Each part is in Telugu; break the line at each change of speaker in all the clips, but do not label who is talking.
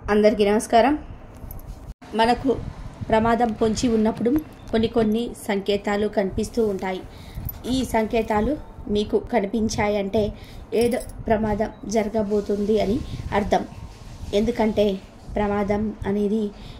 అందరికీ నమస్కారం. మనకు ప్రమాదం పొంచి ఉన్నప్పుడు కొన్ని సంకేతాలు కనిపిస్తూ ఉంటాయి. ఈ సంకేతాలు మీకు కనిపించాయంటే ఏదో ప్రమాదం జరగబోతుంది అని అర్థం. ఎందుకంటే ప్రమాదం అనేది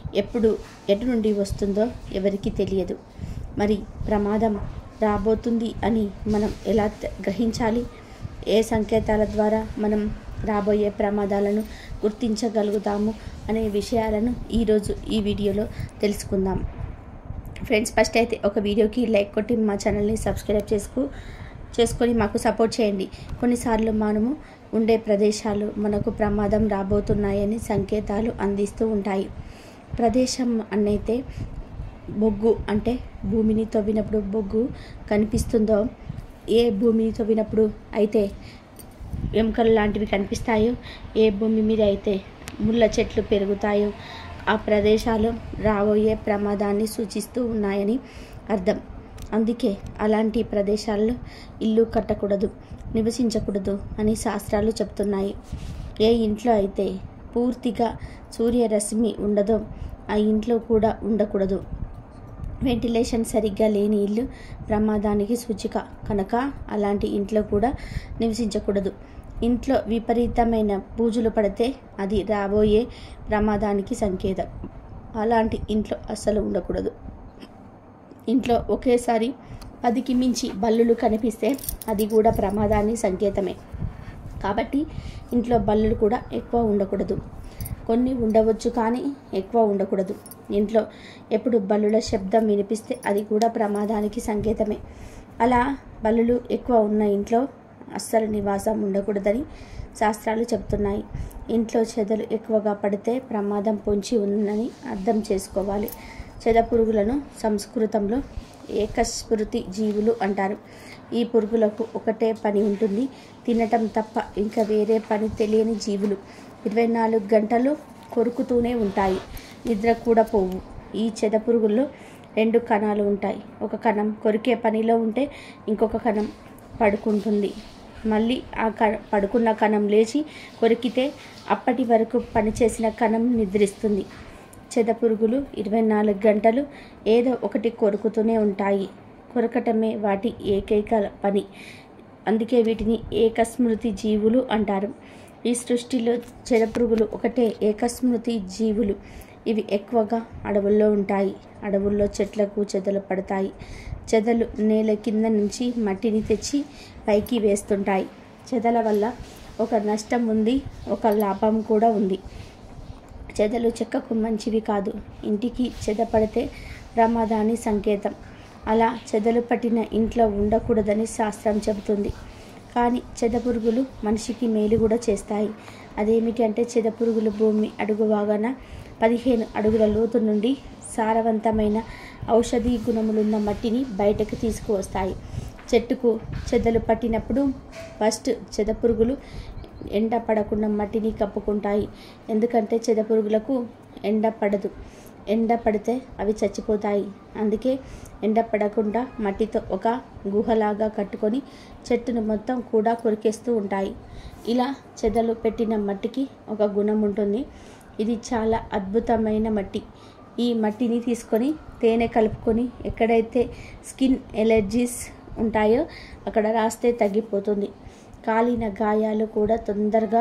ఎటు నుండి వస్తుందో ఎవరికీ తెలియదు. మరి ప్రమాదం రాబోతుంది అని మనం ఎలా గ్రహించాలి? ఏ సంకేతాల ద్వారా మనం రాబోయే ప్రమాదాలను గుర్తించగలుగుతాము అనే విషయాలను ఈరోజు ఈ వీడియోలో తెలుసుకుందాం. ఫ్రెండ్స్, ఫస్ట్ అయితే ఒక వీడియోకి లైక్ కొట్టి మా ఛానల్ని సబ్స్క్రైబ్ చేసుకొని మాకు సపోర్ట్ చేయండి. కొన్నిసార్లు మనము ఉండే ప్రదేశాలు మనకు ప్రమాదం రాబోతున్నాయని సంకేతాలు అందిస్తూ ఉంటాయి. ప్రదేశం అన్నైతే బొగ్గు అంటే భూమిని తవ్వినప్పుడు బొగ్గు కనిపిస్తుందో, ఏ భూమిని తవ్వినప్పుడు అయితే ఎముకలు లాంటివి కనిపిస్తాయో, ఏ భూమి మీద అయితే ముళ్ళ చెట్లు పెరుగుతాయో ఆ ప్రదేశాలు రాబోయే ప్రమాదాన్ని సూచిస్తూ ఉన్నాయని అర్థం. అందుకే అలాంటి ప్రదేశాల్లో ఇల్లు కట్టకూడదు, నివసించకూడదు అని శాస్త్రాలు చెప్తున్నాయి. ఏ ఇంట్లో అయితే పూర్తిగా సూర్యరశ్మి ఉండదో ఆ ఇంట్లో కూడా ఉండకూడదు. వెంటిలేషన్ సరిగ్గా లేని ఇల్లు ప్రమాదానికి సూచిక కనుక అలాంటి ఇంట్లో కూడా నివసించకూడదు. ఇంట్లో విపరీతమైన బూజులు పడితే అది రాబోయే ప్రమాదానికి సంకేతం. అలాంటి ఇంట్లో అస్సలు ఉండకూడదు. ఇంట్లో ఒకేసారి 10కి మించి బల్లులు కనిపిస్తే అది కూడా ప్రమాదానికి సంకేతమే. కాబట్టి ఇంట్లో బల్లులు కూడా ఎక్కువ ఉండకూడదు. కొన్ని ఉండవచ్చు కానీ ఎక్కువ ఉండకూడదు. ఇంట్లో ఎప్పుడు బల్లుల శబ్దం వినిపిస్తే అది కూడా ప్రమాదానికి సంకేతమే. అలా బల్లులు ఎక్కువ ఉన్న ఇంట్లో అస్సలు నివాసం ఉండకూడదని శాస్త్రాలు చెప్తున్నాయి. ఇంట్లో చెదలు ఎక్కువగా పడితే ప్రమాదం పొంచి ఉందని అర్థం చేసుకోవాలి. చెద పురుగులను సంస్కృతంలో ఏకస్మృతి జీవులు అంటారు. ఈ పురుగులకు ఒకటే పని ఉంటుంది, తినటం తప్ప ఇంకా వేరే పని తెలియని జీవులు. 24 గంటలు కొరుకుతూనే ఉంటాయి, నిద్ర కూడా పోవు. ఈ చెద పురుగుల్లో 2 కణాలు ఉంటాయి. ఒక కణం కొరికే పనిలో ఉంటే ఇంకొక కణం పడుకుంటుంది. మళ్ళీ ఆ పడుకున్న కణం లేచి కొరికితే అప్పటి వరకు పనిచేసిన కణం నిద్రిస్తుంది. చెద పురుగులు 24 గంటలు ఏదో ఒకటి కొరుకుతూనే ఉంటాయి. కొరకటమే వాటి ఏకైక పని. అందుకే వీటిని ఏకస్మృతి జీవులు అంటారు. ఈ సృష్టిలో చెద పురుగులు ఒకటే ఏకస్మృతి జీవులు. ఇవి ఎక్కువగా అడవుల్లో ఉంటాయి. అడవుల్లో చెట్లకు చెదలు పడతాయి. చెదలు నేల కింద నుంచి మట్టిని తెచ్చి పైకి వేస్తుంటాయి. చెదల వల్ల ఒక నష్టం ఉంది, ఒక లాభం కూడా ఉంది. చెదలు చెక్కకు మంచివి కాదు. ఇంటికి చెద పడితే ప్రమాదాన్ని సంకేతం. అలా చెదలు పట్టిన ఇంట్లో ఉండకూడదని శాస్త్రం చెబుతుంది. కానీ చెద పురుగులు మనిషికి మేలు కూడా చేస్తాయి. అదేమిటి అంటే చెద పురుగులు భూమి అడుగు భాగాన 15 అడుగుల లోతు నుండి సారవంతమైన ఔషధీ గుణములున్న మట్టిని బయటకు తీసుకువస్తాయి. చెట్టుకు చెదలు పట్టినప్పుడు ఫస్ట్ చెద పురుగులు ఎండ పడకుండా మట్టిని కప్పుకుంటాయి. ఎందుకంటే చెద పురుగులకు ఎండ పడదు. ఎండ పడితే అవి చచ్చిపోతాయి. అందుకే ఎండ పడకుండా మట్టితో ఒక గుహలాగా కట్టుకొని చెట్టును మొత్తం కూడా కొరికేస్తూ ఉంటాయి. ఇలా చెదలు పెట్టిన మట్టికి ఒక గుణం ఉంటుంది. ఇది చాలా అద్భుతమైన మట్టి. ఈ మట్టిని తీసుకొని తేనె కలుపుకొని ఎక్కడైతే స్కిన్ ఎలర్జీస్ ఉంటాయో అక్కడ రాస్తే తగ్గిపోతుంది. కాలిన గాయాలు కూడా తొందరగా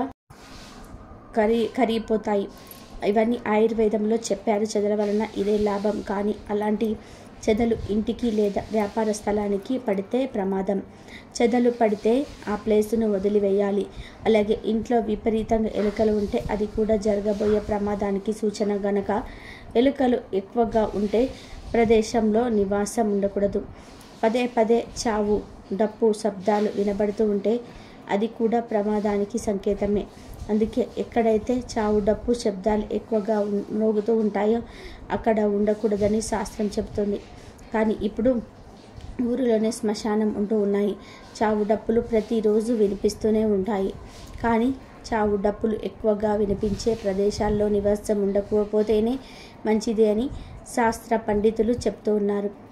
కరిగిపోతాయి. ఇవన్నీ ఆయుర్వేదంలో చెప్పారు. చెదల వలన ఇదే లాభం. కానీ అలాంటి చెదలు ఇంటికి లేదా వ్యాపార స్థలానికి పడితే ప్రమాదం. చెదలు పడితే ఆ ప్లేసును వదిలివేయాలి. అలాగే ఇంట్లో విపరీతంగా ఎలుకలు ఉంటే అది కూడా జరగబోయే ప్రమాదానికి సూచన గనక ఎలుకలు ఎక్కువగా ఉంటే ప్రదేశంలో నివాసం ఉండకూడదు. పదే చావు డప్పు శబ్దాలు వినబడుతూ ఉంటే అది కూడా ప్రమాదానికి సంకేతమే. అందుకే ఎక్కడైతే చావు డప్పు శబ్దాలు ఎక్కువగా మోగుతూ ఉంటాయో అక్కడ ఉండకూడదని శాస్త్రం చెబుతుంది. కానీ ఇప్పుడు ఊరిలోనే శ్మశానం ఉంటూ ఉన్నాయి. చావు డప్పులు ప్రతిరోజు వినిపిస్తూనే ఉంటాయి. కానీ చావు డప్పులు ఎక్కువగా వినిపించే ప్రదేశాల్లో నివాసం ఉండకపోతేనే మంచిది అని శాస్త్ర పండితులు చెప్తూ ఉన్నారు.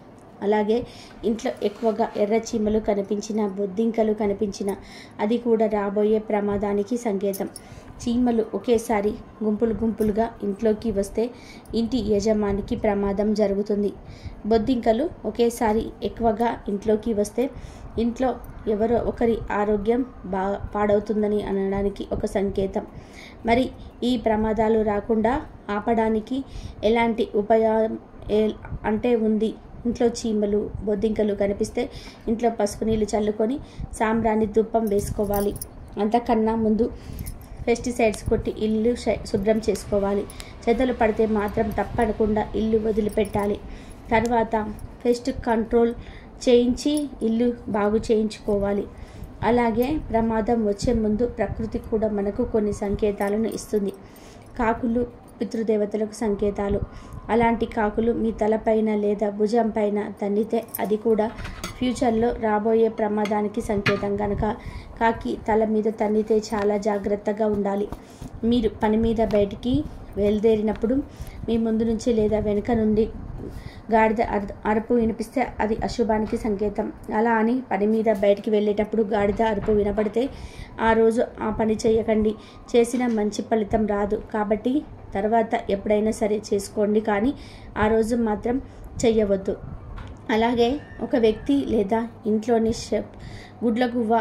అలాగే ఇంట్లో ఎక్కువగా ఎర్ర చీమలు కనిపించిన, బొద్దింకలు కనిపించిన అది కూడా రాబోయే ప్రమాదానికి సంకేతం. చీమలు ఒకేసారి గుంపులుగా ఇంట్లోకి వస్తే ఇంటి యజమానికి ప్రమాదం జరుగుతుంది. బొద్దింకలు ఒకేసారి ఎక్కువగా ఇంట్లోకి వస్తే ఇంట్లో ఎవరో ఒకరి ఆరోగ్యం పాడవుతుందని అనడానికి ఒక సంకేతం. మరి ఈ ప్రమాదాలు రాకుండా ఆపడానికి ఎలాంటి ఉపాయం అంటే ఉంది. ఇంట్లో చీమలు, బొద్దింకలు కనిపిస్తే ఇంట్లో పసుపు నీళ్ళు చల్లుకొని సాంబ్రాణి ధూపం వేసుకోవాలి. అంతకన్నా ముందు పెస్టిసైడ్స్ కొట్టి ఇల్లు శుభ్రం చేసుకోవాలి. చెదలు పడితే మాత్రం తప్పకుండా ఇల్లు వదిలిపెట్టాలి. తర్వాత పెస్ట్ కంట్రోల్ చేయించి ఇల్లు బాగు చేయించుకోవాలి. అలాగే ప్రమాదం వచ్చే ముందు ప్రకృతి కూడా మనకు కొన్ని సంకేతాలను ఇస్తుంది. కాకులు పితృదేవతలకు సంకేతాలు. అలాంటి కాకులు మీ తలపైన లేదా భుజం పైన తన్నితే అది కూడా ఫ్యూచర్లో రాబోయే ప్రమాదానికి సంకేతం. కనుక కాకి తల మీద తన్నితే చాలా జాగ్రత్తగా ఉండాలి. మీరు పని మీద బయటికి బయలుదేరినప్పుడు మీ ముందు నుంచి లేదా వెనుక నుండి గాడిద అరుపు వినిపిస్తే అది అశుభానికి సంకేతం. అలా అని పని మీద బయటికి వెళ్ళేటప్పుడు గాడిద అరుపు వినపడితే ఆ రోజు ఆ పని చేయకండి. చేసిన మంచి ఫలితం రాదు. కాబట్టి తర్వాత ఎప్పుడైనా సరే చేసుకోండి, కానీ ఆ రోజు మాత్రం చెయ్యవద్దు. అలాగే ఒక వ్యక్తి లేదా ఇంట్లోని గుడ్లగువ్వ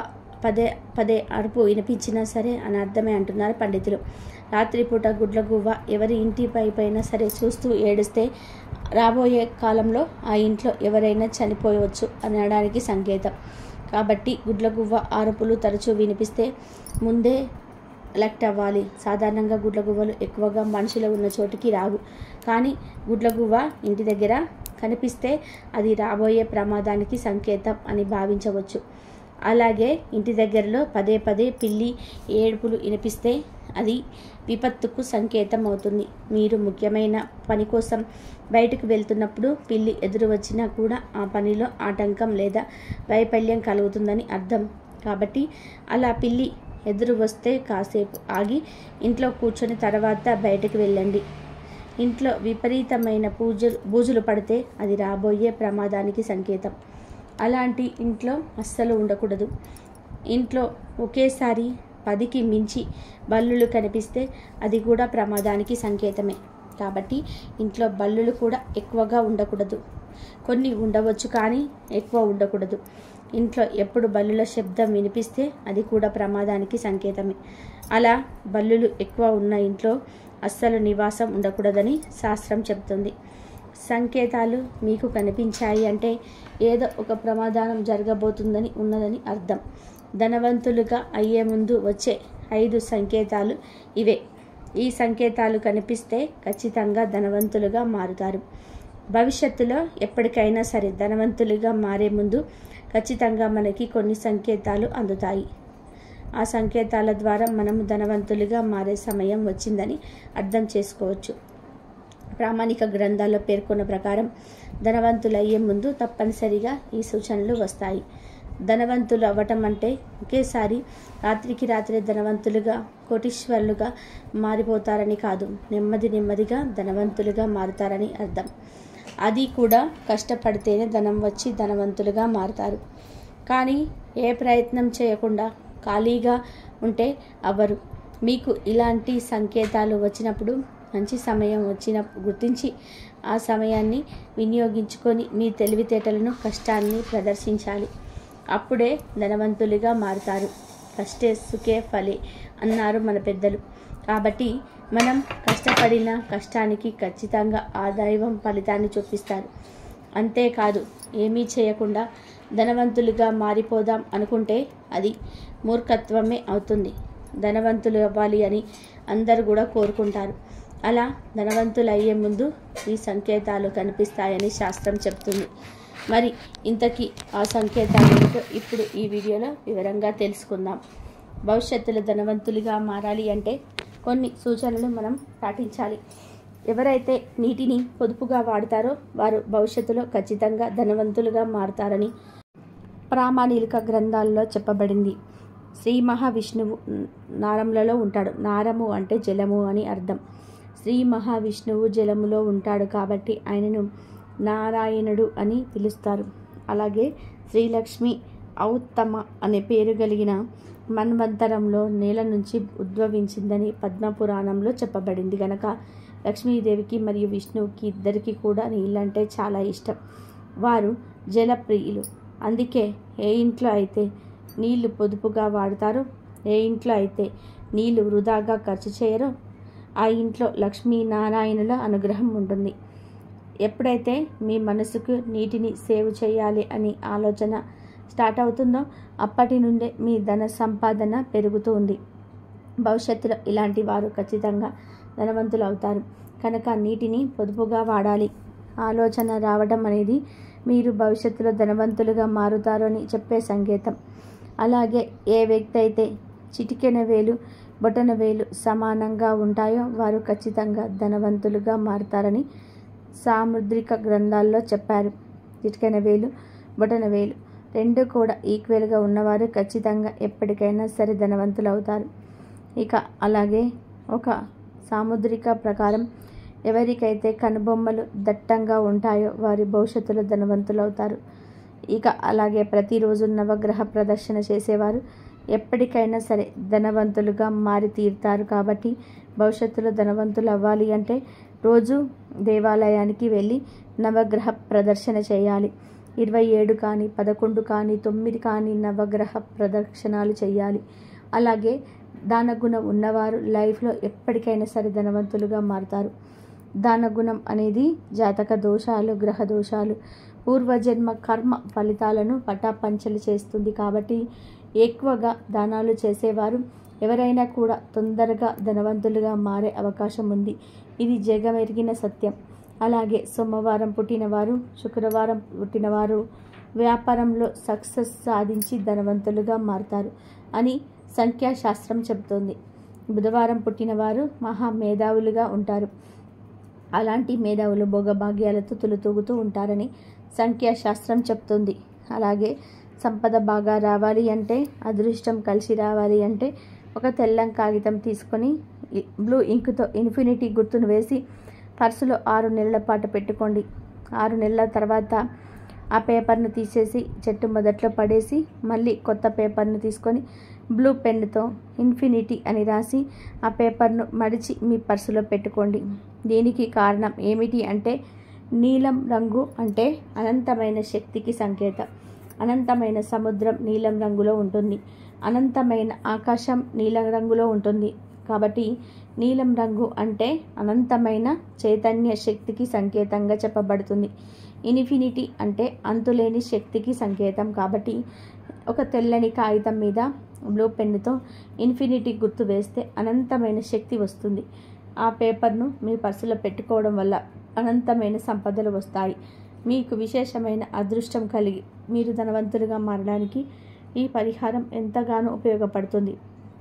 పదే అరుపు వినిపించినా సరే అనర్థమే అంటున్నారు పండితులు. రాత్రిపూట గుడ్లగువ్వ ఎవరి ఇంటి పైన సరే చూస్తూ ఏడిస్తే రాబోయే కాలంలో ఆ ఇంట్లో ఎవరైనా చనిపోవచ్చు అనడానికి సంకేతం. కాబట్టి గుడ్లగువ్వ అరుపులు తరచూ వినిపిస్తే ముందే అలర్ట్ అవ్వాలి. సాధారణంగా గుడ్లగువ్వలు ఎక్కువగా మనుషులు ఉన్న చోటికి రావు, కానీ గుడ్లగువ్వ ఇంటి దగ్గర కనిపిస్తే అది రాబోయే ప్రమాదానికి సంకేతం అని భావించవచ్చు. అలాగే ఇంటి దగ్గరలో పదే పిల్లి ఏడుపులు వినిపిస్తే అది విపత్తుకు సంకేతం అవుతుంది. మీరు ముఖ్యమైన పని కోసం బయటకు వెళ్తున్నప్పుడు పిల్లి ఎదురు వచ్చినా కూడా ఆ పనిలో ఆటంకం లేదా వైఫల్యం కలుగుతుందని అర్థం. కాబట్టి అలా పిల్లి ఎదురు వస్తే కాసేపు ఆగి ఇంట్లో కూర్చొని తర్వాత బయటకు వెళ్ళండి. ఇంట్లో విపరీతమైన బూజులు పడితే అది రాబోయే ప్రమాదానికి సంకేతం. అలాంటి ఇంట్లో అస్సలు ఉండకూడదు. ఇంట్లో ఒకేసారి 10కి మించి బల్లులు కనిపిస్తే అది కూడా ప్రమాదానికి సంకేతమే. కాబట్టి ఇంట్లో బల్లులు కూడా ఎక్కువగా ఉండకూడదు. కొన్ని ఉండవచ్చు, కానీ ఎక్కువ ఉండకూడదు. ఇంట్లో ఎప్పుడు బల్లుల శబ్దం వినిపిస్తే అది కూడా ప్రమాదానికి సంకేతమే. అలా బల్లులు ఎక్కువ ఉన్న ఇంట్లో అస్సలు నివాసం ఉండకూడదని శాస్త్రం చెబుతుంది. సంకేతాలు మీకు కనిపించాయి అంటే ఏదో ఒక ప్రమాదం జరగబోతుందని ఉన్నదని అర్థం. ధనవంతులుగా అయ్యే ముందు వచ్చే 5 సంకేతాలు ఇవే. ఈ సంకేతాలు కనిపిస్తే ఖచ్చితంగా ధనవంతులుగా మారుతారు. భవిష్యత్తులో ఎప్పటికైనా సరే ధనవంతులుగా మారే ముందు ఖచ్చితంగా మనకి కొన్ని సంకేతాలు అందుతాయి. ఆ సంకేతాల ద్వారా మనం ధనవంతులుగా మారే సమయం వచ్చిందని అర్థం చేసుకోవచ్చు. ప్రామాణిక గ్రంథాల్లో పేర్కొన్న ప్రకారం ధనవంతులయ్యే ముందు తప్పనిసరిగా ఈ సూచనలు వస్తాయి. ధనవంతులు అవ్వటం అంటే ఒకేసారి రాత్రికి రాత్రే ధనవంతులుగా, కోటీశ్వరులుగా మారిపోతారని కాదు. నెమ్మదిగా ధనవంతులుగా మారుతారని అర్థం. అది కూడా కష్టపడితేనే ధనం వచ్చి ధనవంతులుగా మారుతారు. కానీ ఏ ప్రయత్నం చేయకుండా ఖాళీగా ఉంటే అవ్వరు. మీకు ఇలాంటి సంకేతాలు వచ్చినప్పుడు మంచి సమయం గుర్తించి ఆ సమయాన్ని వినియోగించుకొని మీ తెలివితేటలను, కష్టాన్ని ప్రదర్శించాలి. అప్పుడే ధనవంతులుగా మారుతారు. కష్టే సుఖే ఫలే అన్నారు మన పెద్దలు. కాబట్టి మనం కష్టపడిన కష్టానికి ఖచ్చితంగా ఆ దైవం ఫలితాన్ని చూపిస్తారు. అంతేకాదు ఏమీ చేయకుండా ధనవంతులుగా మారిపోదాం అనుకుంటే అది మూర్ఖత్వమే అవుతుంది. ధనవంతులు అవ్వాలి అని అందరూ కూడా కోరుకుంటారు. అలా ధనవంతులు అయ్యే ముందు ఈ సంకేతాలు కనిపిస్తాయని శాస్త్రం చెప్తుంది. మరి ఇంతకీ ఆ సంకేతాలు ఇప్పుడు ఈ వీడియోలో వివరంగా తెలుసుకుందాం. భవిష్యత్తులో ధనవంతులుగా మారాలి అంటే కొన్ని సూచనలు మనం పాటించాలి. ఎవరైతే నీటిని పొదుపుగా వాడతారో వారు భవిష్యత్తులో ఖచ్చితంగా ధనవంతులుగా మారుతారని ప్రామాణిక గ్రంథాల్లో చెప్పబడింది. శ్రీ మహావిష్ణువు నారములలో ఉంటాడు. నారము అంటే జలము అని అర్థం. శ్రీ మహావిష్ణువు జలములో ఉంటాడు కాబట్టి ఆయనను నారాయణుడు అని పిలుస్తారు. అలాగే శ్రీలక్ష్మి ఔత్తమ అనే పేరు కలిగిన మన్వంతరంలో నేల నుంచి ఉద్భవించిందని పద్మపురాణంలో చెప్పబడింది. గనక లక్ష్మీదేవికి మరియు విష్ణువుకి ఇద్దరికి కూడా నీళ్ళంటే చాలా ఇష్టం. వారు జలప్రియులు. అందుకే ఏ ఇంట్లో అయితే నీళ్లు పొదుపుగా వాడతారో, ఏ ఇంట్లో అయితే నీళ్లు వృధాగా ఖర్చు చేయరో ఆ ఇంట్లో లక్ష్మీనారాయణుల అనుగ్రహం ఉంటుంది. ఎప్పుడైతే మీ మనసుకు నీటిని సేవ్ చేయాలి అని ఆలోచన స్టార్ట్ అవుతుందో అప్పటి నుండే మీ ధన సంపాదన పెరుగుతూ ఉంది. భవిష్యత్తులో ఇలాంటి వారు ఖచ్చితంగా ధనవంతులు అవుతారు. కనుక నీటిని పొదుపుగా వాడాలి. ఆలోచన రావడం అనేది మీరు భవిష్యత్తులో ధనవంతులుగా మారుతారు అని చెప్పే సంకేతం. అలాగే ఏ వ్యక్తి అయితే చిటికెన వేలు బొటన వేలు సమానంగా ఉంటాయో వారు ఖచ్చితంగా ధనవంతులుగా మారుతారని సాముద్రిక గ్రంథాల్లో చెప్పారు. చిటికెన వేలు బొటన వేలు రెండు కూడా ఈక్వల్గా ఉన్నవారు ఖచ్చితంగా ఎప్పటికైనా సరే ధనవంతులు అవుతారు. ఇక అలాగే ఒక సాముద్రిక ప్రకారం ఎవరికైతే కనుబొమ్మలు దట్టంగా ఉంటాయో వారి భవిష్యత్తులో ధనవంతులు అవుతారు. ఇక అలాగే ప్రతిరోజు నవగ్రహ ప్రదర్శన చేసేవారు ఎప్పటికైనా సరే ధనవంతులుగా మారి తీరుతారు. కాబట్టి భవిష్యత్తులో ధనవంతులు అవ్వాలి అంటే రోజు దేవాలయానికి వెళ్ళి నవగ్రహ ప్రదర్శన చేయాలి. 27 కానీ 11 కానీ 9 కానీ నవగ్రహ ప్రదక్షిణాలు చేయాలి. అలాగే దానగుణం ఉన్నవారు లైఫ్లో ఎప్పటికైనా సరే ధనవంతులుగా మారుతారు. దానగుణం అనేది జాతక దోషాలు, గ్రహ దోషాలు, పూర్వజన్మ కర్మ ఫలితాలను పటాపంచలు చేస్తుంది. కాబట్టి ఎక్కువగా దానాలు చేసేవారు ఎవరైనా కూడా తొందరగా ధనవంతులుగా మారే అవకాశం ఉంది. ఇది జగమెరిగిన సత్యం. అలాగే సోమవారం పుట్టినవారు, శుక్రవారం పుట్టినవారు వ్యాపారంలో సక్సెస్ సాధించి ధనవంతులుగా మారుతారు అని సంఖ్యాశాస్త్రం చెబుతోంది. బుధవారం పుట్టినవారు మహా మేధావులుగా ఉంటారు. అలాంటి మేధావులు భోగభాగ్యాలతో తులుతూగుతూ ఉంటారని సంఖ్యాశాస్త్రం చెప్తుంది. అలాగే సంపద బాగా రావాలి అంటే, అదృష్టం కలిసి రావాలి అంటే ఒక తెల్లం కాగితం తీసుకొని బ్లూ ఇంకుతో ఇన్ఫినిటీ గుర్తును వేసి పర్సులో 6 నెలల పాటు పెట్టుకోండి. 6 నెలల తర్వాత ఆ పేపర్ను తీసేసి చెట్టు మొదట్లో పడేసి మళ్ళీ కొత్త పేపర్ను తీసుకొని బ్లూ పెన్నుతో ఇన్ఫినిటీ అని రాసి ఆ పేపర్ను మడిచి మీ పర్సులో పెట్టుకోండి. దీనికి కారణం ఏమిటి అంటే నీలం రంగు అంటే అనంతమైన శక్తికి సంకేతం. అనంతమైన సముద్రం నీలం రంగులో ఉంటుంది. అనంతమైన ఆకాశం నీలం రంగులో ఉంటుంది. కాబట్టి నీలం రంగు అంటే అనంతమైన చైతన్య శక్తికి సంకేతంగా చెప్పబడుతుంది. ఇన్ఫినిటీ అంటే అంతులేని శక్తికి సంకేతం. కాబట్టి ఒక తెల్లని కాగితం మీద బ్లూ పెన్నుతో ఇన్ఫినిటీ గుర్తు వేస్తే అనంతమైన శక్తి వస్తుంది. ఆ పేపర్ను మీ పర్సులో పెట్టుకోవడం వల్ల అనంతమైన సంపదలు వస్తాయి. మీకు విశేషమైన అదృష్టం కలిగి మీరు ధనవంతులుగా మారడానికి ఈ పరిహారం ఎంతగానో ఉపయోగపడుతుంది.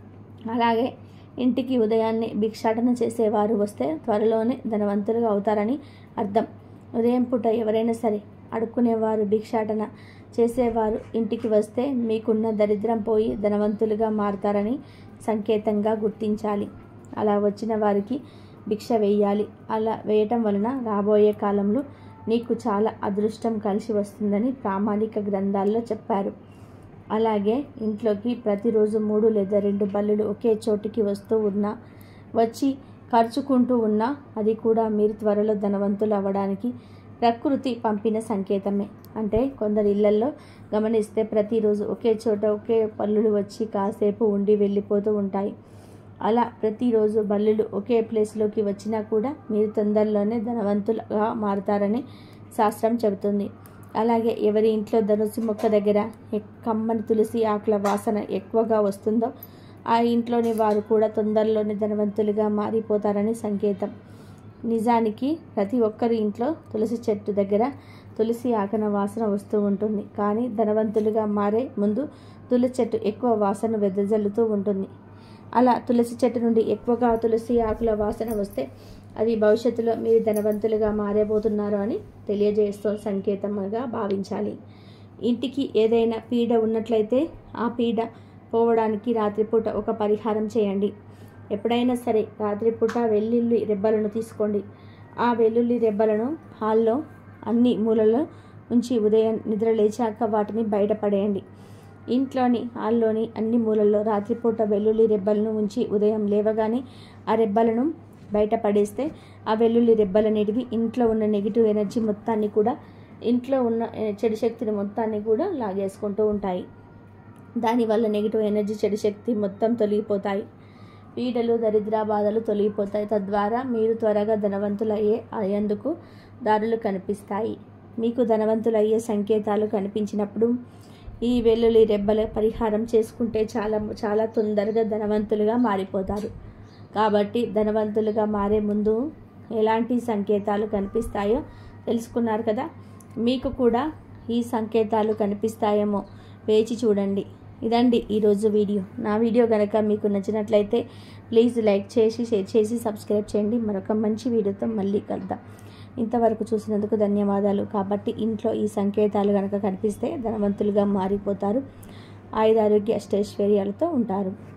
అలాగే ఇంటికి ఉదయాన్నే భిక్షాటన చేసేవారు వస్తే త్వరలోనే ధనవంతులుగా అవుతారని అర్థం. ఉదయం పూట ఎవరైనా సరే అడుక్కునేవారు, భిక్షాటన చేసేవారు ఇంటికి వస్తే మీకున్న దరిద్రం పోయి ధనవంతులుగా మారతారని సంకేతంగా గుర్తించాలి. అలా వచ్చిన వారికి భిక్ష వేయాలి. అలా వేయటం వలన రాబోయే కాలంలో నీకు చాలా అదృష్టం కలిసి వస్తుందని ప్రామాణిక గ్రంథాల్లో చెప్పారు. అలాగే ఇంట్లోకి ప్రతిరోజు 3 లేదా 2 బల్లులు ఒకే చోటికి వస్తూ ఉన్నా, వచ్చి ఖర్చుకుంటూ ఉన్నా అది కూడా మీరు త్వరలో ధనవంతులు అవ్వడానికి ప్రకృతి పంపిన సంకేతమే. అంటే కొందరు ఇళ్లల్లో గమనిస్తే ప్రతిరోజు ఒకే చోట ఒకే బల్లులు వచ్చి కాసేపు ఉండి వెళ్ళిపోతూ ఉంటాయి. అలా ప్రతిరోజు బల్లులు ఒకే ప్లేస్లోకి వచ్చినా కూడా మీరు తొందరలోనే ధనవంతులుగా మారుతారని శాస్త్రం చెబుతుంది. అలాగే ఎవరి ఇంట్లో ధనుసు మొక్క దగ్గర కమ్మని తులసి ఆకుల వాసన ఎక్కువగా వస్తుందో ఆ ఇంట్లోని వారు కూడా తొందరలోనే ధనవంతులుగా మారిపోతారని సంకేతం. నిజానికి ప్రతి ఒక్కరి ఇంట్లో తులసి చెట్టు దగ్గర తులసి ఆకుల వాసన వస్తూ ఉంటుంది. కానీ ధనవంతులుగా మారే ముందు తులసి చెట్టు ఎక్కువ వాసన వెదజల్లుతూ ఉంటుంది. అలా తులసి చెట్టు నుండి ఎక్కువగా తులసి ఆకుల వాసన వస్తే అది భవిష్యత్తులో మీరు ధనవంతులుగా మారబోతున్నారు అని తెలియజేస్తూ సంకేతంగా భావించాలి. ఇంటికి ఏదైనా పీడ ఉన్నట్లయితే ఆ పీడ పోవడానికి రాత్రిపూట ఒక పరిహారం చేయండి. ఎప్పుడైనా సరే రాత్రిపూట వెల్లుల్లి రెబ్బలను తీసుకోండి. ఆ వెల్లుల్లి రెబ్బలను హాల్లో అన్ని మూలలో ఉంచి ఉదయం నిద్ర లేచాక వాటిని బయటపడేయండి. ఇంట్లోని హాల్లోని అన్ని మూలల్లో రాత్రిపూట వెల్లుల్లి రెబ్బలను ఉంచి ఉదయం లేవగానే ఆ రెబ్బలను బయటపడేస్తే ఆ వెల్లుల్లి రెబ్బలనేటివి ఇంట్లో ఉన్న నెగిటివ్ ఎనర్జీ మొత్తాన్ని కూడా, ఇంట్లో ఉన్న చెడు శక్తిని మొత్తాన్ని కూడా లాగేసుకుంటూ ఉంటాయి. దానివల్ల నెగిటివ్ ఎనర్జీ, చెడు శక్తి మొత్తం తొలగిపోతాయి. పీడలు, దరిద్ర బాధలు తొలగిపోతాయి. తద్వారా మీరు త్వరగా అయ్యేందుకు దారులు కనిపిస్తాయి. మీకు ధనవంతులయ్యే సంకేతాలు కనిపించినప్పుడు ఈ వెల్లుల్లి రెబ్బల పరిహారం చేసుకుంటే చాలా తొందరగా ధనవంతులుగా మారిపోతారు. కాబట్టి ధనవంతులుగా మారే ముందు ఎలాంటి సంకేతాలు కనిపిస్తాయో తెలుసుకున్నారు కదా. మీకు కూడా ఈ సంకేతాలు కనిపిస్తాయేమో వేచి చూడండి. ఇదండి ఈరోజు వీడియో. నా వీడియో కనుక మీకు నచ్చినట్లయితే ప్లీజ్ లైక్ చేసి, షేర్ చేసి, సబ్స్క్రైబ్ చేయండి. మరొక మంచి వీడియోతో మళ్ళీ కలుద్దాం. ఇంతవరకు చూసినందుకు ధన్యవాదాలు. కాబట్టి ఇంట్లో ఈ సంకేతాలు కనుక కనిపిస్తే ధనవంతులుగా మారిపోతారు. ఆయురారోగ్య అష్టైశ్వర్యాలతో ఉంటారు.